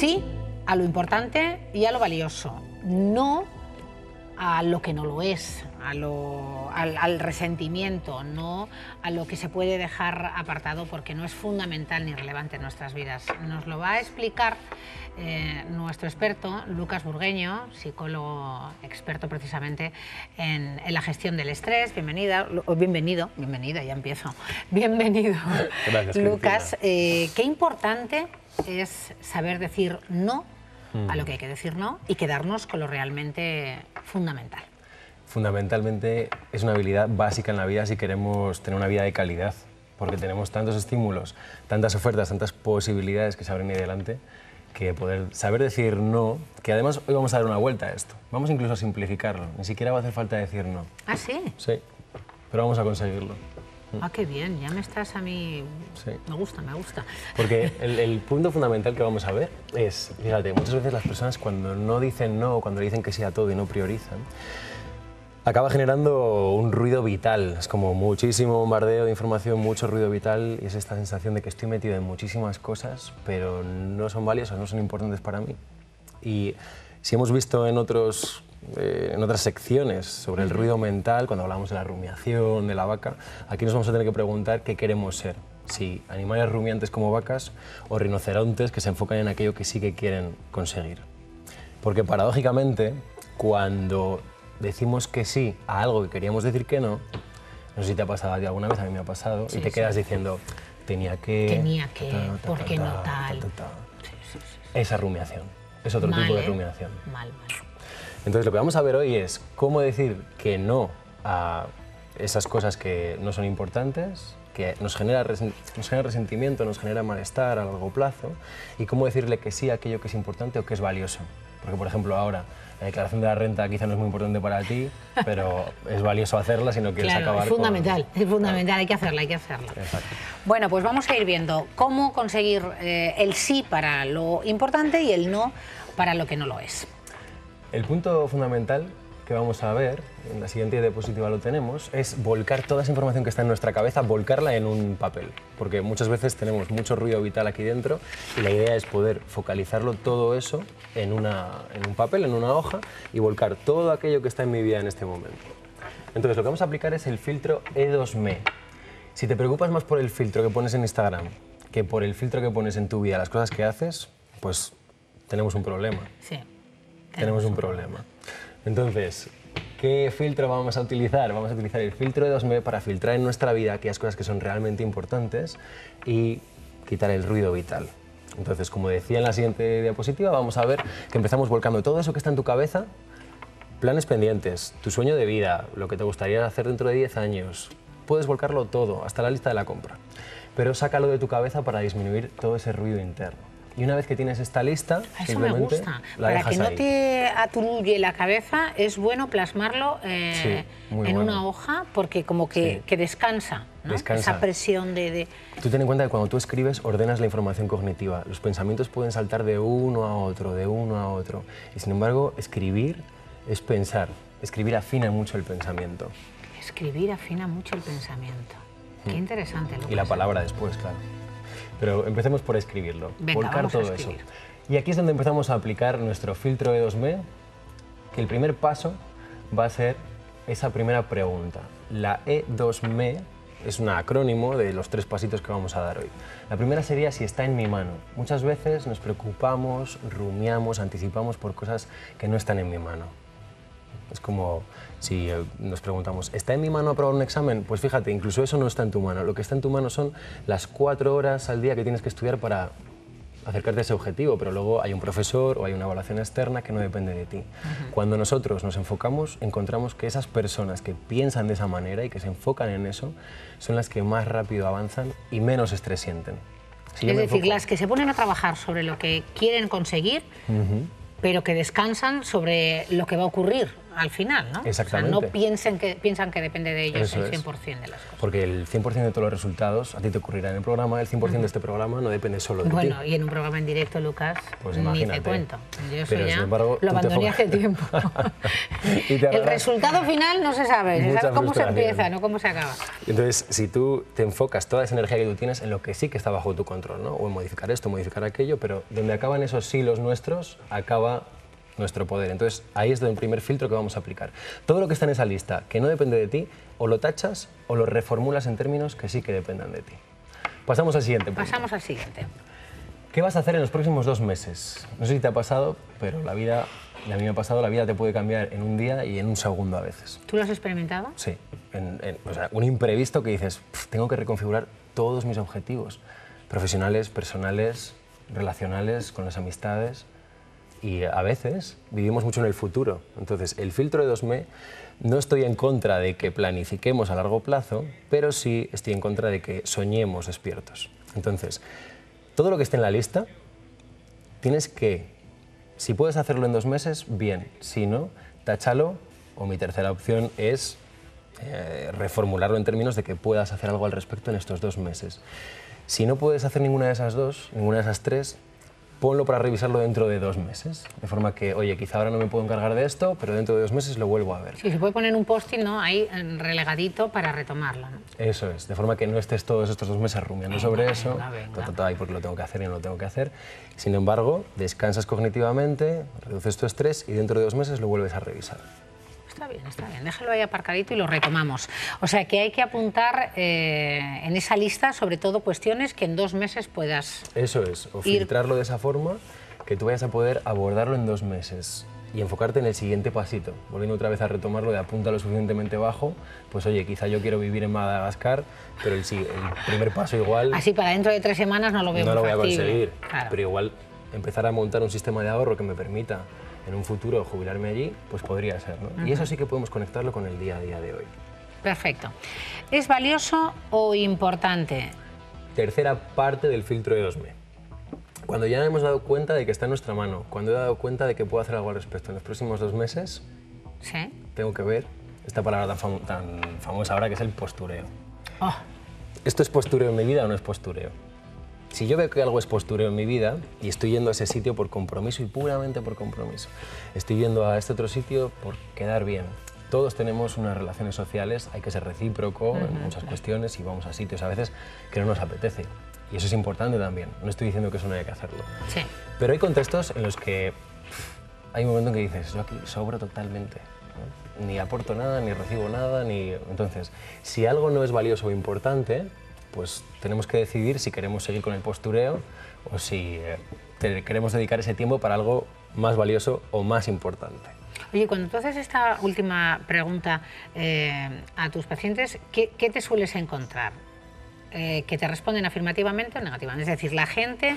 Sí a lo importante y a lo valioso, no a lo que no lo es, al resentimiento, no a lo que se puede dejar apartado porque no es fundamental ni relevante en nuestras vidas. Nos lo va a explicar nuestro experto, Lucas Burgueño, psicólogo experto precisamente en la gestión del estrés. Bienvenida, bienvenida, ya empiezo. Bienvenido. Gracias, Lucas. Qué importante es saber decir no a lo que hay que decir no y quedarnos con lo realmente fundamental. Fundamentalmente es una habilidad básica en la vida si queremos tener una vida de calidad, porque tenemos tantos estímulos, tantas ofertas, tantas posibilidades que se abren ahí delante, que poder saber decir no, que además hoy vamos a dar una vuelta a esto, vamos incluso a simplificarlo, ni siquiera va a hacer falta decir no. ¿Ah, sí? Sí, pero vamos a conseguirlo. Ah, qué bien, ya me estás a mí... Sí. Me gusta, me gusta. Porque el punto fundamental que vamos a ver es, fíjate, muchas veces las personas cuando no dicen no, cuando dicen que sí a todo y no priorizan, acaba generando un ruido vital. Es como muchísimo bombardeo de información, mucho ruido vital, y es esta sensación de que estoy metido en muchísimas cosas, pero no son valiosas, no son importantes para mí. Y si hemos visto en otras secciones sobre el ruido mental, cuando hablamos de la rumiación, de la vaca, aquí nos vamos a tener que preguntar qué queremos ser. Si animales rumiantes como vacas o rinocerontes que se enfocan en aquello que sí que quieren conseguir. Porque paradójicamente, cuando decimos que sí a algo que queríamos decir que no, no sé si te ha pasado a ti alguna vez, a mí me ha pasado, sí, y te quedas diciendo, tenía que, ¿por qué no tal? Esa rumiación, es otro tipo de rumiación. Mal. Entonces lo que vamos a ver hoy es cómo decir que no a esas cosas que no son importantes, que nos genera resentimiento, nos genera malestar a largo plazo, y cómo decirle que sí a aquello que es importante o que es valioso. Porque, por ejemplo, ahora la declaración de la renta quizá no es muy importante para ti, pero es valioso hacerla si no quieres acabar es fundamental, con... es fundamental, hay que hacerla. Exacto. Bueno, pues vamos a ir viendo cómo conseguir el sí para lo importante y el no para lo que no lo es. El punto fundamental que vamos a ver, en la siguiente diapositiva lo tenemos, es volcar toda esa información que está en nuestra cabeza, volcarla en un papel. Porque muchas veces tenemos mucho ruido vital aquí dentro y la idea es poder focalizarlo todo eso en un papel, en una hoja, y volcar todo aquello que está en mi vida en este momento. Entonces lo que vamos a aplicar es el filtro E2ME. Si te preocupas más por el filtro que pones en Instagram que por el filtro que pones en tu vida, las cosas que haces, pues tenemos un problema. Sí. Tenemos un problema. Entonces, ¿qué filtro vamos a utilizar? Vamos a utilizar el filtro E2ME para filtrar en nuestra vida aquellas cosas que son realmente importantes y quitar el ruido vital. Entonces, como decía en la siguiente diapositiva, vamos a ver que empezamos volcando todo eso que está en tu cabeza, planes pendientes, tu sueño de vida, lo que te gustaría hacer dentro de 10 años. Puedes volcarlo todo, hasta la lista de la compra. Pero sácalo de tu cabeza para disminuir todo ese ruido interno. Y una vez que tienes esta lista, eso me gusta. Para que no te aturulle la cabeza, es bueno plasmarlo en una hoja, porque como que descansa, ¿no? Esa presión de... Tú ten en cuenta que cuando tú escribes, ordenas la información cognitiva. Los pensamientos pueden saltar de uno a otro, de uno a otro. Y sin embargo, escribir es pensar. Escribir afina mucho el pensamiento. Escribir afina mucho el pensamiento. Qué interesante. Y la palabra después, claro. Pero empecemos por escribirlo, venga, volcar todo eso. Y aquí es donde empezamos a aplicar nuestro filtro E2ME, que el primer paso va a ser esa primera pregunta. La E2ME es un acrónimo de los 3 pasitos que vamos a dar hoy. La primera sería si está en mi mano. Muchas veces nos preocupamos, rumiamos, anticipamos por cosas que no están en mi mano. Es como si nos preguntamos, ¿está en mi mano aprobar un examen? Pues fíjate, incluso eso no está en tu mano. Lo que está en tu mano son las 4 horas al día que tienes que estudiar para acercarte a ese objetivo, pero luego hay un profesor o hay una evaluación externa que no depende de ti. Cuando nosotros nos enfocamos, encontramos que esas personas que piensan de esa manera y que se enfocan en eso son las que más rápido avanzan y menos estrés sienten. Es decir, las que se ponen a trabajar sobre lo que quieren conseguir, pero que descansan sobre lo que va a ocurrir al final, ¿no? Exactamente. O sea, no piensan que depende de ellos Eso el es. 100% de las cosas. Porque el 100% de todos los resultados a ti te ocurrirá en el programa, el 100% de este programa no depende solo de ti. Bueno, y en un programa en directo, Lucas, Pues ni imagínate. te cuento. Yo eso Pero, ya sin embargo, lo tú te abandoné hace tiempo. Y te El ahorras resultado final no se sabe, se mucha sabe cómo se frustración. empieza, no cómo se acaba. Entonces, si tú te enfocas toda esa energía que tú tienes en lo que sí que está bajo tu control, ¿no? O en modificar esto, modificar aquello, pero donde acaban esos silos nuestros, acaba nuestro poder. Entonces, ahí es el primer filtro que vamos a aplicar. Todo lo que está en esa lista que no depende de ti, o lo tachas o lo reformulas en términos que sí que dependan de ti. Pasamos al siguiente punto. Pasamos al siguiente. ¿Qué vas a hacer en los próximos 2 meses? No sé si te ha pasado, pero la vida, y a mí me ha pasado, la vida te puede cambiar en un día y en un segundo a veces. ¿Tú lo has experimentado? Sí, o sea, un imprevisto que dices, tengo que reconfigurar todos mis objetivos, profesionales, personales, relacionales, con las amistades, y a veces vivimos mucho en el futuro. Entonces, el filtro de 2M, no estoy en contra de que planifiquemos a largo plazo, pero sí estoy en contra de que soñemos despiertos. Entonces, todo lo que esté en la lista, tienes que, si puedes hacerlo en 2 meses, bien, si no, táchalo, o mi tercera opción es reformularlo en términos de que puedas hacer algo al respecto en estos 2 meses. Si no puedes hacer ninguna de esas dos, ninguna de esas tres, ponlo para revisarlo dentro de 2 meses. De forma que, oye, quizá ahora no me puedo encargar de esto, pero dentro de 2 meses lo vuelvo a ver. Sí, se puede poner un post-it, ¿no? Ahí relegadito para retomarlo, ¿no? Eso es, de forma que no estés todos estos 2 meses rumiando sobre eso, venga. Ay, porque lo tengo que hacer y no lo tengo que hacer. Sin embargo, descansas cognitivamente, reduces tu estrés y dentro de 2 meses lo vuelves a revisar. Está bien, déjalo ahí aparcadito y lo retomamos. O sea que hay que apuntar en esa lista sobre todo cuestiones que en 2 meses puedas... Eso es, o filtrarlo de esa forma que tú vayas a poder abordarlo en 2 meses y enfocarte en el siguiente pasito. Volviendo otra vez a retomarlo de apunta lo suficientemente bajo, pues oye, quizá yo quiero vivir en Madagascar, pero el primer paso igual... Así para dentro de 3 semanas no lo veo no lo voy a factible. conseguir, Claro. pero igual empezar a montar un sistema de ahorro que me permita en un futuro jubilarme allí, pues podría ser, ¿no? Y eso sí que podemos conectarlo con el día a día de hoy. Perfecto. ¿Es valioso o importante? Tercera parte del filtro de 2M. Cuando ya hemos dado cuenta de que está en nuestra mano, cuando he dado cuenta de que puedo hacer algo al respecto en los próximos 2 meses, Sí. tengo que ver esta palabra tan famosa ahora que es el postureo. Oh, ¿Esto es postureo en mi vida o no es postureo? Si yo veo que algo es postureo en mi vida y estoy yendo a ese sitio por compromiso y puramente por compromiso, estoy yendo a este otro sitio por quedar bien. Todos tenemos unas relaciones sociales, hay que ser recíproco en muchas cuestiones y vamos a sitios a veces que no nos apetece. Y eso es importante también, no estoy diciendo que eso no haya que hacerlo. sí. Pero hay contextos en los que hay un momento en que dices, yo aquí sobro totalmente, ¿no? Ni aporto nada, ni recibo nada, ni... Entonces, si algo no es valioso o importante, pues tenemos que decidir si queremos seguir con el postureo o si queremos dedicar ese tiempo para algo más valioso o más importante. Oye, cuando tú haces esta última pregunta a tus pacientes, ¿qué te sueles encontrar? ¿Que te responden afirmativamente o negativamente? Es decir, la gente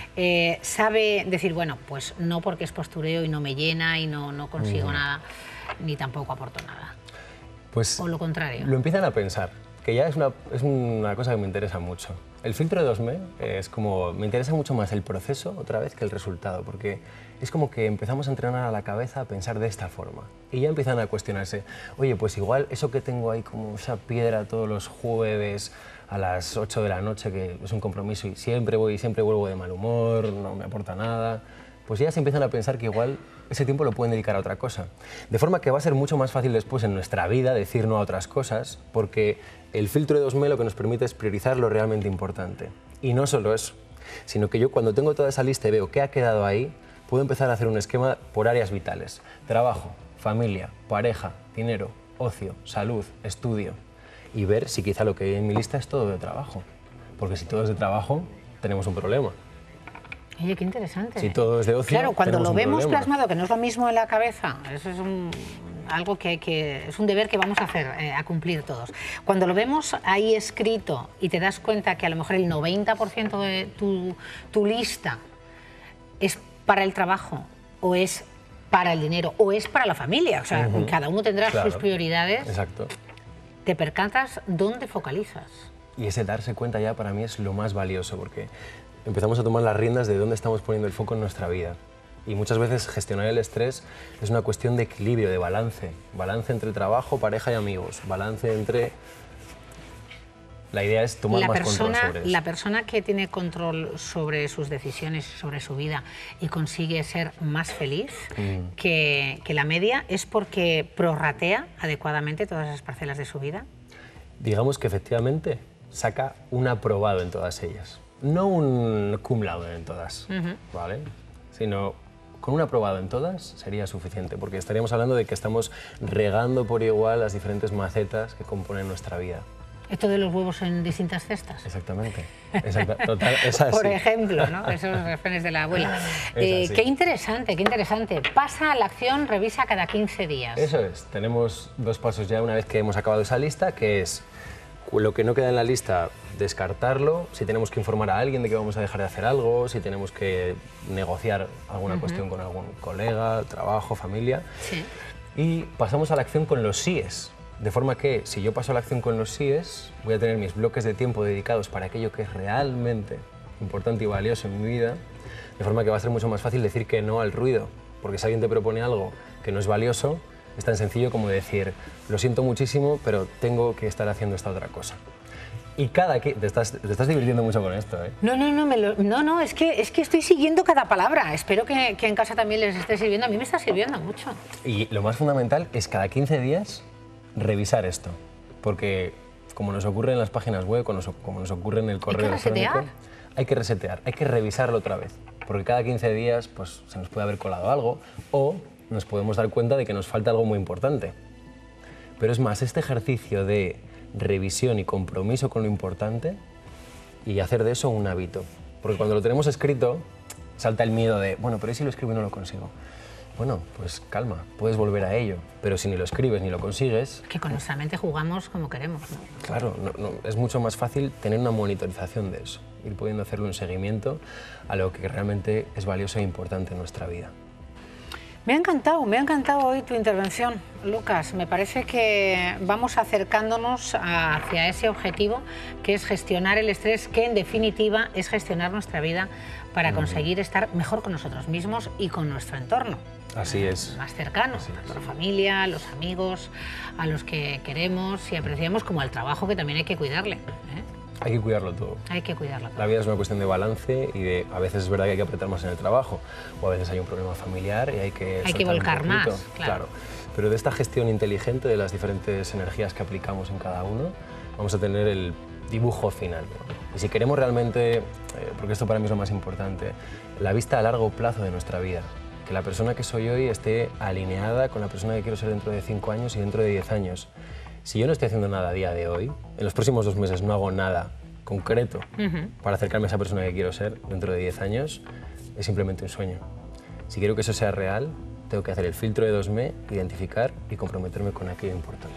sabe decir, bueno, pues no porque es postureo y no me llena y no consigo nada, ni tampoco aporto nada. Pues O lo contrario. lo empiezan a pensar, que ya es una cosa que me interesa mucho. El filtro de 2M es como, me interesa mucho más el proceso otra vez que el resultado, porque es como que empezamos a entrenar a la cabeza a pensar de esta forma. Y ya empiezan a cuestionarse, oye, pues igual eso que tengo ahí como esa piedra todos los jueves a las 8 de la noche, que es un compromiso y siempre voy y siempre vuelvo de mal humor, no me aporta nada, pues ya se empiezan a pensar que igual ese tiempo lo pueden dedicar a otra cosa. De forma que va a ser mucho más fácil después en nuestra vida decir no a otras cosas, porque el filtro de 2M lo que nos permite es priorizar lo realmente importante. Y no solo eso, sino que yo cuando tengo toda esa lista y veo qué ha quedado ahí, puedo empezar a hacer un esquema por áreas vitales. Trabajo, familia, pareja, dinero, ocio, salud, estudio. Y ver si quizá lo que hay en mi lista es todo de trabajo. Porque si todo es de trabajo, tenemos un problema. Oye, qué interesante. Si todo es de ocio, claro, cuando tenemos lo un vemos problema. plasmado, que no es lo mismo en la cabeza, eso es algo es un deber que vamos a hacer, a cumplir todos. Cuando lo vemos ahí escrito y te das cuenta que a lo mejor el 90% de tu lista es para el trabajo, o es para el dinero, o es para la familia, o sea, cada uno tendrá sus prioridades. Exacto. Te percatas dónde focalizas. Y ese darse cuenta ya para mí es lo más valioso, porque empezamos a tomar las riendas de dónde estamos poniendo el foco en nuestra vida. Y muchas veces gestionar el estrés es una cuestión de equilibrio, de balance. Balance entre trabajo, pareja y amigos. Balance entre... La idea es tomar más control sobre eso. La persona que tiene control sobre sus decisiones, sobre su vida y consigue ser más feliz que la media, ¿es porque prorratea adecuadamente todas esas parcelas de su vida? Digamos que efectivamente saca un aprobado en todas ellas. No un cum laude en todas, ¿vale? Sino con un aprobado en todas sería suficiente, porque estaríamos hablando de que estamos regando por igual las diferentes macetas que componen nuestra vida. Esto de los huevos en distintas cestas. Exactamente. Total, es así. Por ejemplo, ¿no? Esos refranes de la abuela. Qué interesante, qué interesante. Pasa a la acción, revisa cada 15 días. Eso es. Tenemos 2 pasos ya una vez que hemos acabado esa lista, que es lo que no queda en la lista, descartarlo. Si tenemos que informar a alguien de que vamos a dejar de hacer algo, si tenemos que negociar alguna cuestión con algún colega, trabajo, familia. Sí. Y pasamos a la acción con los síes. De forma que, si yo paso a la acción con los síes, voy a tener mis bloques de tiempo dedicados para aquello que es realmente importante y valioso en mi vida, de forma que va a ser mucho más fácil decir que no al ruido, porque si alguien te propone algo que no es valioso, es tan sencillo como decir, lo siento muchísimo, pero tengo que estar haciendo esta otra cosa. Y te estás divirtiendo mucho con esto, ¿eh? No, es que estoy siguiendo cada palabra. Espero que en casa también les esté sirviendo. A mí me está sirviendo mucho. Y lo más fundamental es cada 15 días revisar esto, porque como nos ocurre en las páginas web, como nos ocurre en el correo electrónico, hay que resetear, hay que revisarlo otra vez, porque cada 15 días pues, se nos puede haber colado algo o nos podemos dar cuenta de que nos falta algo muy importante. Pero es más, este ejercicio de revisión y compromiso con lo importante y hacer de eso un hábito, porque cuando lo tenemos escrito salta el miedo de, bueno, pero ¿y si lo escribo y no lo consigo? Bueno, pues calma, puedes volver a ello, pero si ni lo escribes ni lo consigues... Que con nuestra mente jugamos como queremos, ¿no? Claro, es mucho más fácil tener una monitorización de eso, ir pudiendo hacerle un seguimiento a lo que realmente es valioso e importante en nuestra vida. Me ha encantado hoy tu intervención, Lucas. Me parece que vamos acercándonos hacia ese objetivo que es gestionar el estrés, que en definitiva es gestionar nuestra vida para conseguir estar mejor con nosotros mismos y con nuestro entorno. Así es. Más cercano, tanto la familia, los amigos, a los que queremos y apreciamos, como al trabajo, que también hay que cuidarle, ¿eh? Hay que cuidarlo todo. Hay que cuidarlo todo. La vida es una cuestión de balance y a veces es verdad que hay que apretar más en el trabajo, o a veces hay un problema familiar y hay que volcar más, claro. Pero de esta gestión inteligente de las diferentes energías que aplicamos en cada uno, vamos a tener el dibujo final, ¿no? Y si queremos realmente, porque esto para mí es lo más importante, la vista a largo plazo de nuestra vida, que la persona que soy hoy esté alineada con la persona que quiero ser dentro de 5 años y dentro de 10 años. Si yo no estoy haciendo nada a día de hoy, en los próximos 2 meses no hago nada concreto para acercarme a esa persona que quiero ser dentro de 10 años, es simplemente un sueño. Si quiero que eso sea real, tengo que hacer el filtro de 2Me, identificar y comprometerme con aquello importante.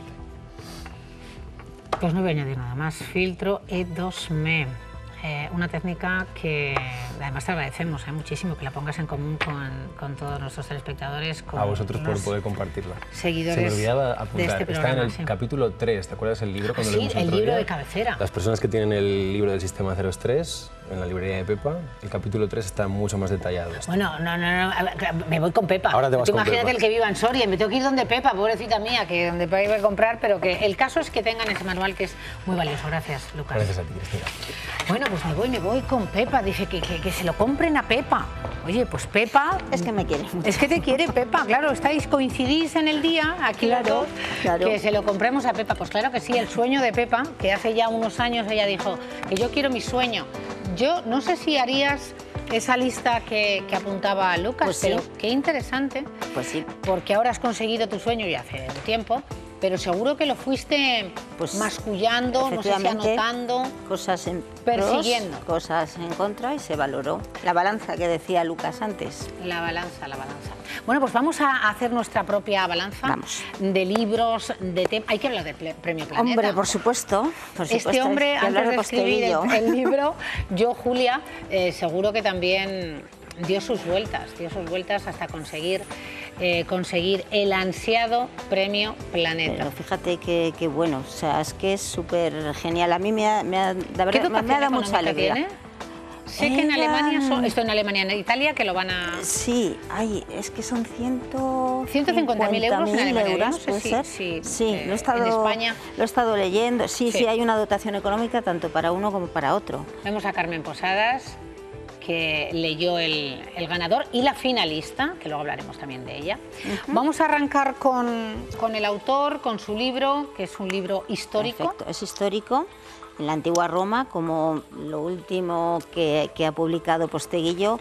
Pues no voy a añadir nada más. Filtro E2Me. Una técnica que además te agradecemos muchísimo que la pongas en común con todos nuestros telespectadores. A vosotros por poder compartirla. Seguidores. Se me olvidaba apuntar. De este programa, está en el capítulo 3, ¿te acuerdas el libro? Cuando Sí, el libro de cabecera. Las personas que tienen el libro del Sistema 03 en la librería de Pepa, el capítulo 3 está mucho más detallado. Bueno, no, me voy con Pepa. Ahora te vas con Imagínate Pepa. El que viva en Soria, me tengo que ir donde Pepa, pobrecita mía, que donde Pepa iba a comprar, pero que el caso es que tengan ese manual que es muy valioso. Gracias, Lucas. Gracias a ti, Cristina. Bueno, pues me voy con Pepa. Dice que se lo compren a Pepa. Oye, pues Pepa... Es que me quiere mucho. Es que te quiere Pepa, claro. Coincidís en el día, aquí las dos, claro. Que se lo compremos a Pepa. Pues claro que sí, el sueño de Pepa, que hace ya unos años ella dijo que yo quiero mi sueño. Yo no sé si harías esa lista que apuntaba Lucas, pues sí. Pero qué interesante. Pues sí. Porque ahora has conseguido tu sueño ya hace un tiempo, pero seguro que lo fuiste pues mascullando, no sé si anotando, cosas en persiguiendo. Pros, cosas en contra y se valoró. La balanza que decía Lucas antes. La balanza. Bueno, pues vamos a hacer nuestra propia balanza. Vamos. De libros, de temas. Hay que hablar del Premio Planeta. Hombre, por supuesto. Este hombre, antes de escribir el libro, yo, Julia, seguro que también dio sus vueltas hasta conseguir el ansiado Premio Planeta. Pero fíjate que bueno, o sea, es que es súper genial. A mí me ha dado mucha alegría. Tiene? Sé que en Alemania, esto en Alemania, en Italia, que lo van a... Sí, ay, es que son 150.000 euros en Alemania, no sé ¿puede si, ser? sí, Sí, en España. lo he estado leyendo. Sí, Sí. sí, hay una dotación económica tanto para uno como para otro. Vemos a Carmen Posadas, que leyó el ganador, y la finalista, que luego hablaremos también de ella. Vamos a arrancar con el autor, con su libro, que es un libro histórico. Perfecto, es histórico, en la antigua Roma, como lo último que ha publicado Posteguillo.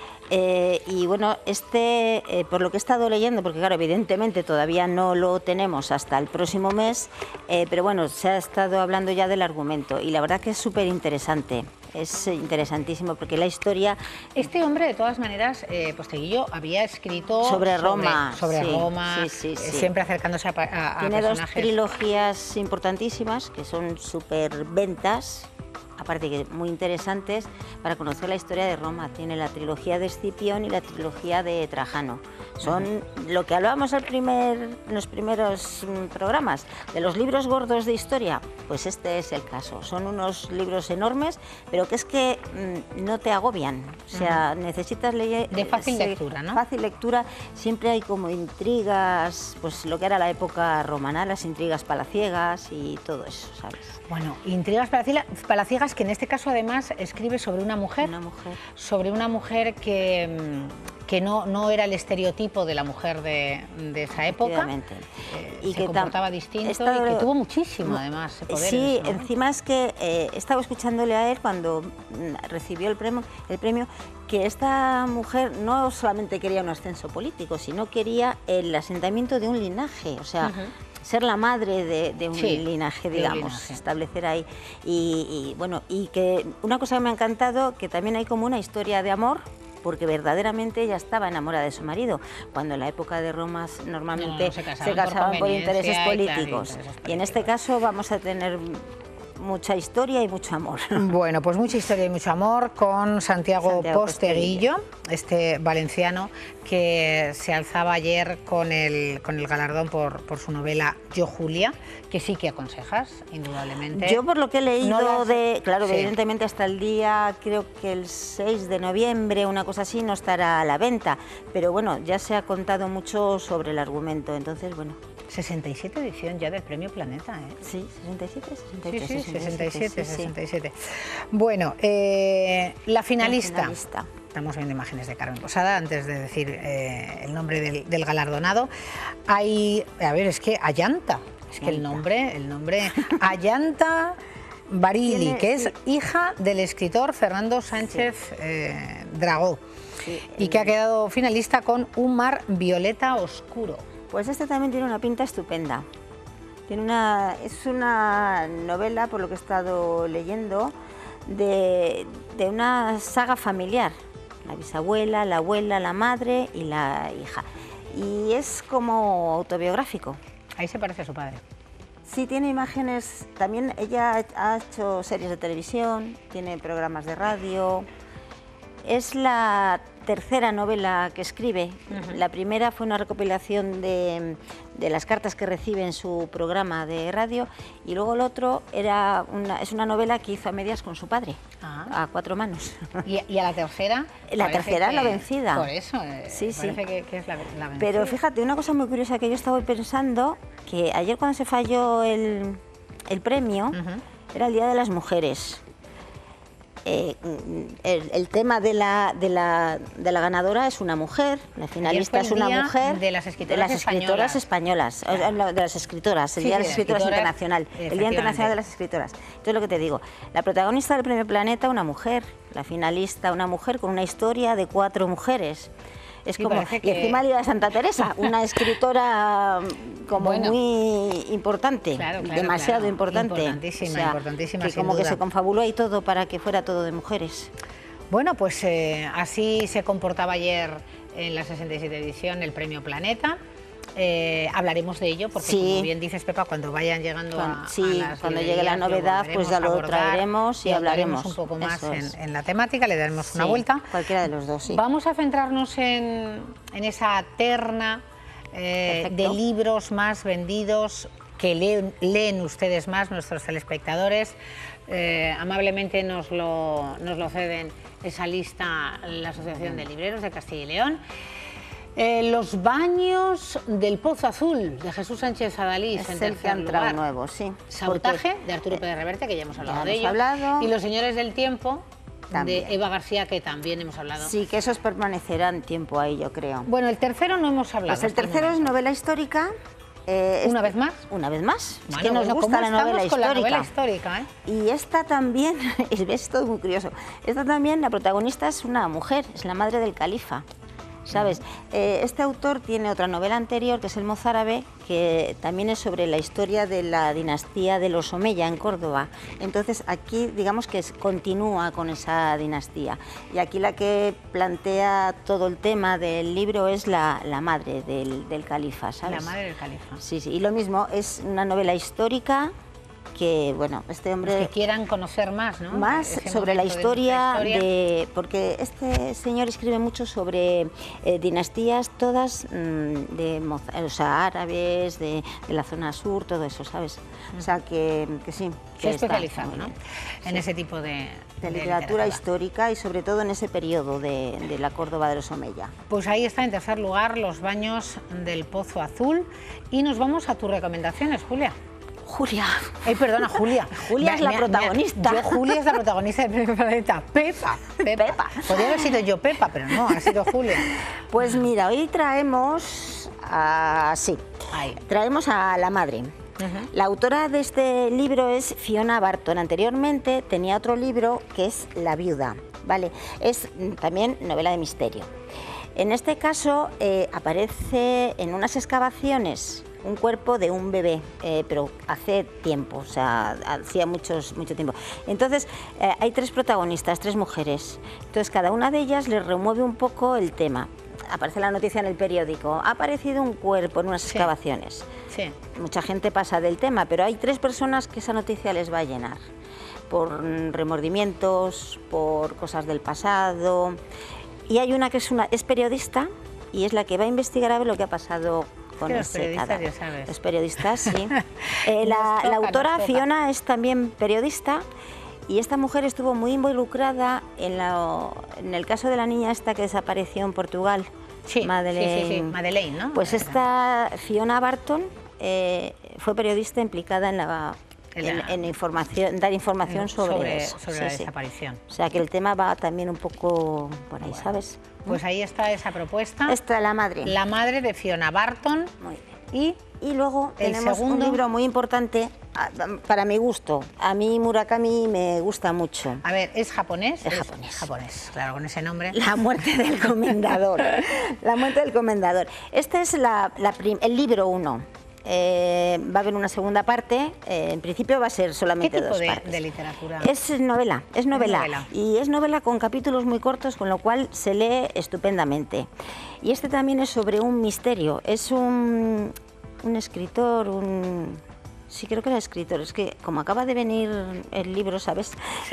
Y bueno, por lo que he estado leyendo, porque claro, evidentemente todavía no lo tenemos hasta el próximo mes, pero bueno, se ha estado hablando ya del argumento y la verdad que es súper interesante. Es interesantísimo porque la historia... Este hombre, de todas maneras, Posteguillo, había escrito sobre Roma, sobre sí, Roma, sí. siempre acercándose a Tiene personajes. 2 trilogías importantísimas que son súper ventas, aparte que muy interesantes para conocer la historia de Roma. Tiene la trilogía de Escipión y la trilogía de Trajano. Son lo que hablábamos en los primeros programas, de los libros gordos de historia, pues este es el caso. Son unos libros enormes, pero que es que no te agobian. O sea, necesitas leer... De fácil lectura, ¿no? Fácil lectura, siempre hay como intrigas, pues lo que era la época romana, las intrigas palaciegas y todo eso, ¿sabes? Bueno, intrigas palaciegas, que en este caso además escribe sobre una mujer. Sobre una mujer que no era el estereotipo de la mujer de esa época. Y se comportaba distinto y que tuvo muchísimo además poder. Sí, encima es que estaba escuchándole a él cuando recibió el premio, que esta mujer no solamente quería un ascenso político, sino quería el asentamiento de un linaje, o sea, ser la madre de un linaje, digamos, establecer ahí. Y bueno, y que una cosa que me ha encantado, que también hay como una historia de amor, porque verdaderamente ella estaba enamorada de su marido, cuando en la época de Roma normalmente se casaban por intereses políticos. Y en este caso vamos a tener mucha historia y mucho amor. Bueno, pues mucha historia y mucho amor con Santiago Posteguillo, este valenciano que se alzaba ayer con el galardón por su novela Yo, Julia, que sí que aconsejas, indudablemente. Yo por lo que he leído claro, evidentemente hasta el día, creo que el 6 de noviembre, una cosa así, no estará a la venta, pero bueno, ya se ha contado mucho sobre el argumento, entonces bueno. 67 edición ya del Premio Planeta, ¿eh? Sí, 67. Bueno, la finalista. Estamos viendo imágenes de Carmen Posada antes de decir el nombre del galardonado. Hay, a ver, es que Ayanta, es que el nombre Ayanta Barili, que es hija del escritor Fernando Sánchez Dragó, y que ha quedado finalista con Un mar violeta oscuro. Pues este también tiene una pinta estupenda. Es una novela, por lo que he estado leyendo, de una saga familiar. La bisabuela, la abuela, la madre y la hija. Y es como autobiográfico. Ahí se parece a su padre. Sí, tiene imágenes. También ella ha hecho series de televisión, tiene programas de radio. Es la tercera novela que escribe. La primera fue una recopilación de las cartas que recibe en su programa de radio, y luego el otro es una novela que hizo a medias con su padre, a 4 manos. ¿Y a la tercera? La tercera es La vencida. Por eso, parece que es la vencida. Pero fíjate, una cosa muy curiosa que yo estaba pensando, que ayer cuando se falló el premio, era el Día de las Mujeres. El tema de la ganadora es una mujer, la finalista es una mujer, de las escritoras españolas, de las escritoras, el Día de las Escritoras Internacional, el Día Internacional de las Escritoras. Entonces, lo que te digo, la protagonista del Premio Planeta, una mujer, la finalista, una mujer con una historia de 4 mujeres. Es como, y encima el día de Santa Teresa, una escritora como muy importante, demasiado importante. Importantísima, que como que se confabuló ahí todo para que fuera todo de mujeres. Bueno, pues así se comportaba ayer en la 67 edición el Premio Planeta. Hablaremos de ello porque, como bien dices, Pepa, cuando vayan llegando cuando llegue la novedad, pues ya lo traeremos y hablaremos un poco más en la temática, le daremos una vuelta. Cualquiera de los dos, sí. Vamos a centrarnos en esa terna de libros más vendidos que leen ustedes más, nuestros telespectadores. Amablemente nos lo ceden esa lista la Asociación de Libreros de Castilla y León. Los baños del Pozo Azul, de Jesús Sánchez Adalís, Es en el que ha tercer entrado lugar. nuevo, sí. Sabotaje, de Arturo Pérez Reverte, que ya hemos hablado de ello. Y Los Señores del Tiempo, También. de Eva García, que también hemos hablado. Sí, que esos permanecerán tiempo ahí, yo creo. Bueno, el tercero no hemos hablado. Pues el tercero es novela histórica. ¿Una vez más? Una vez más. Bueno, es que nos bueno, gusta ¿cómo la novela estamos con histórica. la novela histórica, ¿eh? Y esta también, es todo muy curioso, esta también, la protagonista es una mujer, es la madre del califa. ¿Sabes? Este autor tiene otra novela anterior, que es El mozárabe, que también es sobre la historia de la dinastía de los Omeya en Córdoba. Entonces aquí digamos que continúa con esa dinastía. Y aquí la que plantea todo el tema del libro es la madre del califa, ¿sabes? La madre del califa. Sí, sí, y lo mismo, es una novela histórica que, bueno, este hombre... Los que quieran conocer más, ¿no? Más Ese sobre la momento historia, de nuestra porque este señor escribe mucho sobre dinastías todas o sea, árabes, de la zona sur, todo eso, ¿sabes? O sea, que sí. Se ha que está especializado, muy ¿no? bien. En Sí. ese tipo de Literatura histórica y sobre todo en ese periodo de la Córdoba de los Omeya. Pues ahí está en tercer lugar Los baños del Pozo Azul. Y nos vamos a tus recomendaciones, Julia. Julia. Perdona, Julia. Julia es la protagonista. Julia es la protagonista del primer planeta. Pepa. Podría haber sido yo Pepa, pero no, ha sido Julia. Pues mira, hoy traemos traemos a la madre. La autora de este libro es Fiona Barton. Anteriormente tenía otro libro que es La viuda, ¿vale? Es también novela de misterio. En este caso aparece en unas excavaciones un cuerpo de un bebé, pero hace tiempo, o sea, hacía mucho tiempo. Entonces, hay tres protagonistas, tres mujeres. Entonces, cada una de ellas les remueve un poco el tema. Aparece la noticia en el periódico, ha aparecido un cuerpo en unas excavaciones. Sí. Mucha gente pasa del tema, pero hay tres personas que esa noticia les va a llenar. Por remordimientos, por cosas del pasado. Y hay una que es periodista y es la que va a investigar a ver lo que ha pasado con ese cadáver. Ya sabes. Los periodistas, sí. La autora Fiona es también periodista y esta mujer estuvo muy involucrada en el caso de la niña esta que desapareció en Portugal. Sí, Madeleine, ¿no? Pues esta Fiona Barton fue periodista implicada en dar información sobre eso. Sobre la desaparición. O sea que el tema va también un poco por ahí, ¿sabes? Pues ahí está esa propuesta. Esta es la madre. La madre de Fiona Barton. Muy bien. Y luego tenemos un libro muy importante, para mi gusto. A mí Murakami me gusta mucho. A ver, ¿es japonés? Es japonés. Japonés, claro, con ese nombre. La muerte del comendador. La muerte del comendador. Este es el libro 1. Va a haber una segunda parte, en principio va a ser solamente dos partes. ¿Qué tipo de literatura? Es novela. Y es novela con capítulos muy cortos, con lo cual se lee estupendamente. Y este también es sobre un misterio, es un escritor, sí, creo que era escritor, es que como acaba de venir el libro, ¿sabes?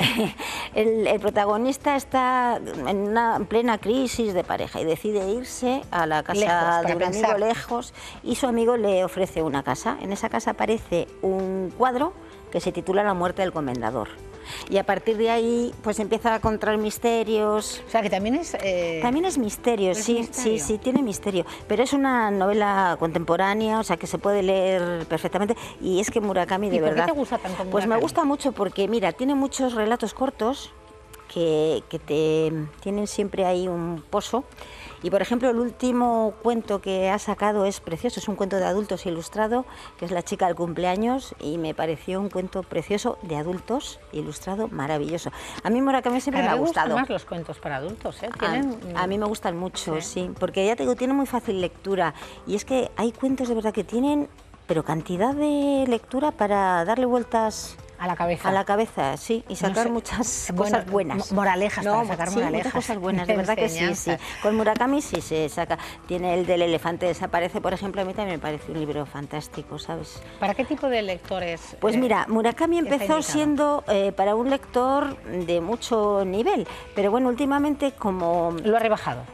El protagonista está en plena crisis de pareja y decide irse a la casa de un amigo lejos y su amigo le ofrece una casa. En esa casa aparece un cuadro que se titula La muerte del comendador. Y a partir de ahí pues empieza a encontrar misterios. O sea que también es... También es misterio, sí, tiene misterio. Pero es una novela contemporánea, o sea que se puede leer perfectamente. Y es que Murakami, de verdad... ¿Por qué te gusta tanto Murakami? Pues me gusta mucho porque, mira, tiene muchos relatos cortos que tienen siempre ahí un pozo. Y, por ejemplo, el último cuento que ha sacado es precioso, es un cuento de adultos ilustrado, que es La chica del cumpleaños, y me pareció un cuento precioso de adultos, ilustrado, maravilloso. A mí Murakami siempre me ha gustado. Me gustan más los cuentos para adultos, ¿eh? A mí me gustan mucho, sí, porque ya te digo, tiene muy fácil lectura, y es que hay cuentos de verdad que tienen, pero cantidad de lectura para darle vueltas... A la cabeza. A la cabeza, sí, y sacar muchas cosas buenas. Moralejas, para sacar moralejas. Muchas cosas buenas, de verdad que sí, sí. Con Murakami sí se saca. Tiene el del elefante desaparece, por ejemplo, a mí también me parece un libro fantástico, ¿sabes? ¿Para qué tipo de lectores? Pues mira, Murakami empezó siendo para un lector de mucho nivel, pero bueno, últimamente como... Lo ha rebajado.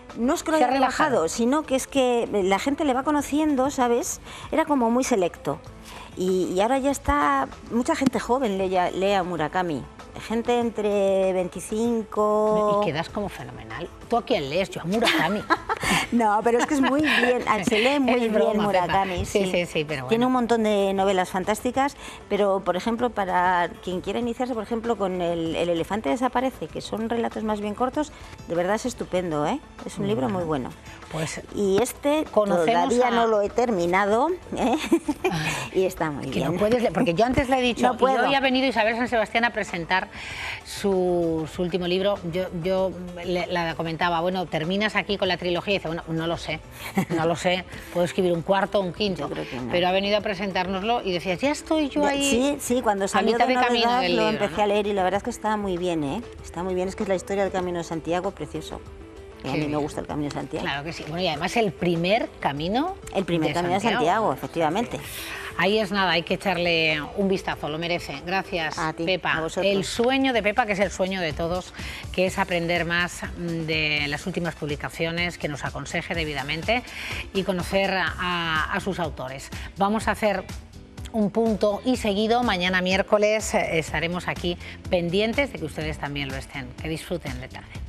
No es que lo haya rebajado, sino que es que la gente le va conociendo, ¿sabes? Era como muy selecto. Y ahora ya está, mucha gente joven lee a Murakami. Gente entre 25... Y quedas como fenomenal. ¿Tú a quién lees? Yo a Murakami. No, pero es que es muy bien, se lee muy bien Murakami. Sí, pero bueno. Tiene un montón de novelas fantásticas, pero por ejemplo, para quien quiera iniciarse, por ejemplo, con El elefante desaparece, que son relatos más bien cortos, de verdad es estupendo, ¿eh? Es un libro muy bueno. Pues y este todavía no lo he terminado, ¿eh? Y está muy bien. No puedes leer, porque yo antes le he dicho, no puedo. Y hoy ha venido Isabel San Sebastián a presentar su último libro. Yo la comentaba, bueno, terminas aquí con la trilogía, y dice, bueno, no lo sé, puedo escribir un cuarto o un quinto. Yo creo que no. Pero ha venido a presentárnoslo y decías, ya estoy yo ahí. Sí, cuando salió de Novedad lo libro, empecé a leer y la verdad es que está muy bien, ¿eh? Está muy bien, es que es la historia del Camino de Santiago, precioso. A mí me gusta el Camino de Santiago. Claro que sí. Bueno, y además el primer camino. El primer camino de Santiago, efectivamente. Ahí es nada, hay que echarle un vistazo, lo merece. Gracias, a ti, Pepa. a vosotros. El sueño de Pepa, que es el sueño de todos, que es aprender más de las últimas publicaciones, que nos aconseje debidamente y conocer a sus autores. Vamos a hacer un punto y seguido. Mañana miércoles estaremos aquí pendientes de que ustedes también lo estén. Que disfruten de tarde.